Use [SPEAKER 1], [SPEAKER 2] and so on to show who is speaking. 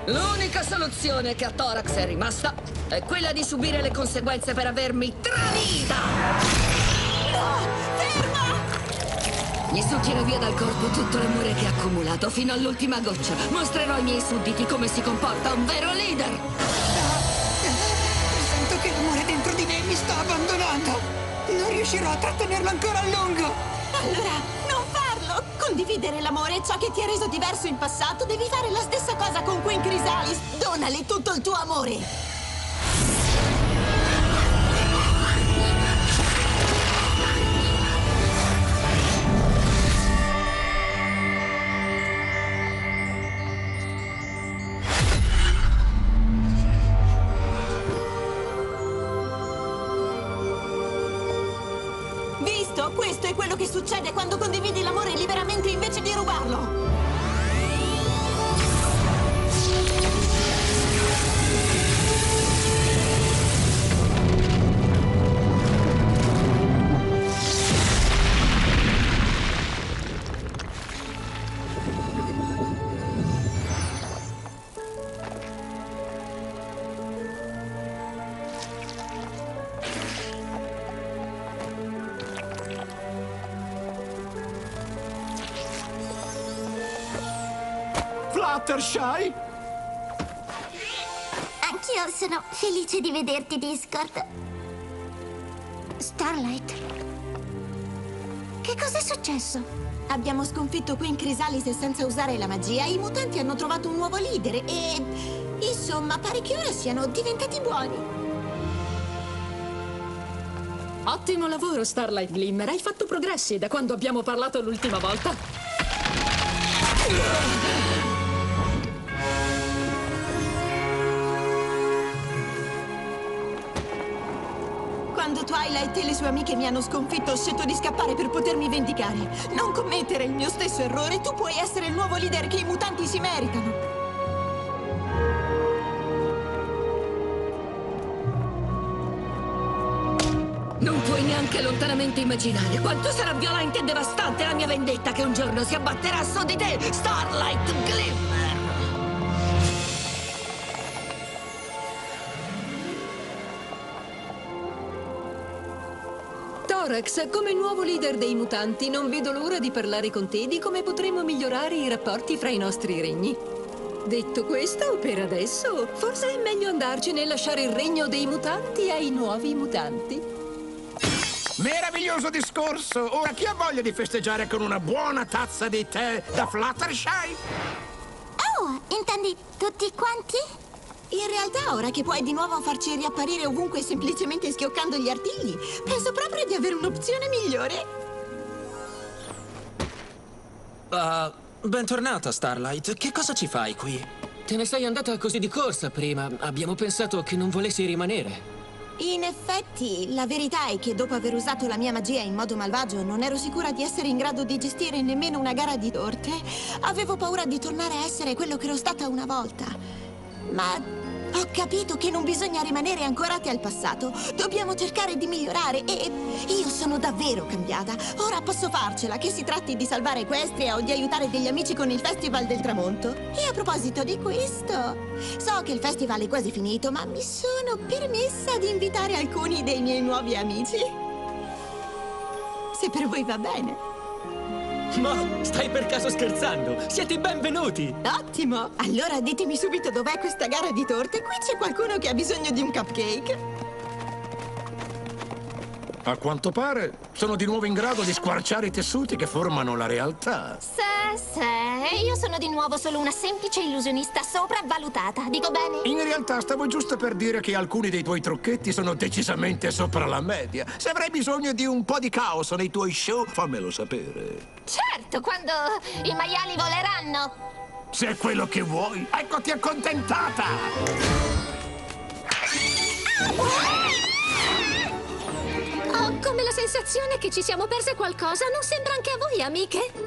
[SPEAKER 1] L'unica soluzione che a Thorax è rimasta è quella di subire le conseguenze per avermi tradita!
[SPEAKER 2] No! Ferma!
[SPEAKER 1] Gli succhierò via dal corpo tutto l'amore che ha accumulato fino all'ultima goccia. Mostrerò ai miei sudditi come si comporta un vero leader!
[SPEAKER 2] Sento che l'amore dentro di me mi sta abbandonando. Non riuscirò a trattenerlo ancora a lungo. Allora, non farlo! Condividere l'amore è ciò che ti ha reso diverso in passato. Devi fare la stessa cosa con Queen Chrysalis. Donale tutto il tuo amore. Visto? Questo è quello che succede quando condividi l'amore liberamente invece di rubarlo.
[SPEAKER 3] Fluttershy?
[SPEAKER 4] Anch'io sono felice di vederti, Discord. Starlight. Che cos'è successo?
[SPEAKER 2] Abbiamo sconfitto Queen Chrysalis senza usare la magia. I mutanti hanno trovato un nuovo leader e... insomma, pare che ora siano diventati buoni.
[SPEAKER 5] Ottimo lavoro, Starlight Glimmer. Hai fatto progressi da quando abbiamo parlato l'ultima volta.
[SPEAKER 2] Quando Twilight e le sue amiche mi hanno sconfitto, ho scelto di scappare per potermi vendicare. Non commettere il mio stesso errore. Tu puoi essere il nuovo leader che i mutanti si meritano.
[SPEAKER 1] Non puoi neanche lontanamente immaginare quanto sarà violenta e devastante la mia vendetta che un giorno si abbatterà su di te, Starlight Glimmer!
[SPEAKER 5] Thorax, come nuovo leader dei mutanti, non vedo l'ora di parlare con te di come potremo migliorare i rapporti fra i nostri regni. Detto questo, per adesso, forse è meglio andarcene e lasciare il regno dei mutanti ai nuovi mutanti.
[SPEAKER 3] Meraviglioso discorso! Ora chi ha voglia di festeggiare con una buona tazza di tè da Fluttershy?
[SPEAKER 4] Oh, intendi tutti quanti?
[SPEAKER 2] In realtà, ora che puoi di nuovo farci riapparire ovunque semplicemente schioccando gli artigli, penso proprio di avere un'opzione migliore.
[SPEAKER 6] Bentornata, Starlight. Che cosa ci fai qui?
[SPEAKER 7] Te ne sei andata così di corsa prima. Abbiamo pensato che non volessi rimanere.
[SPEAKER 2] In effetti, la verità è che dopo aver usato la mia magia in modo malvagio non ero sicura di essere in grado di gestire nemmeno una gara di torte. Avevo paura di tornare a essere quello che ero stata una volta. Ma ho capito che non bisogna rimanere ancorati al passato. Dobbiamo cercare di migliorare e io sono davvero cambiata. Ora posso farcela, che si tratti di salvare Equestria o di aiutare degli amici con il Festival del Tramonto. E a proposito di questo, so che il festival è quasi finito, ma mi sono permessa di invitare alcuni dei miei nuovi amici. Se per voi va bene.
[SPEAKER 7] Ma stai per caso scherzando? Siete benvenuti!
[SPEAKER 2] Ottimo! Allora ditemi subito dov'è questa gara di torte. Qui c'è qualcuno che ha bisogno di un cupcake.
[SPEAKER 3] A quanto pare sono di nuovo in grado di squarciare i tessuti che formano la realtà.
[SPEAKER 4] Io sono di nuovo solo una semplice illusionista sopravvalutata. Dico bene?
[SPEAKER 3] In realtà stavo giusto per dire che alcuni dei tuoi trucchetti sono decisamente sopra la media. Se avrai bisogno di un po' di caos nei tuoi show, fammelo sapere.
[SPEAKER 4] Certo, quando i maiali voleranno.
[SPEAKER 3] Se è quello che vuoi, eccoti accontentata!
[SPEAKER 4] Ho come la sensazione che ci siamo perse qualcosa. Non sembra anche a voi, amiche?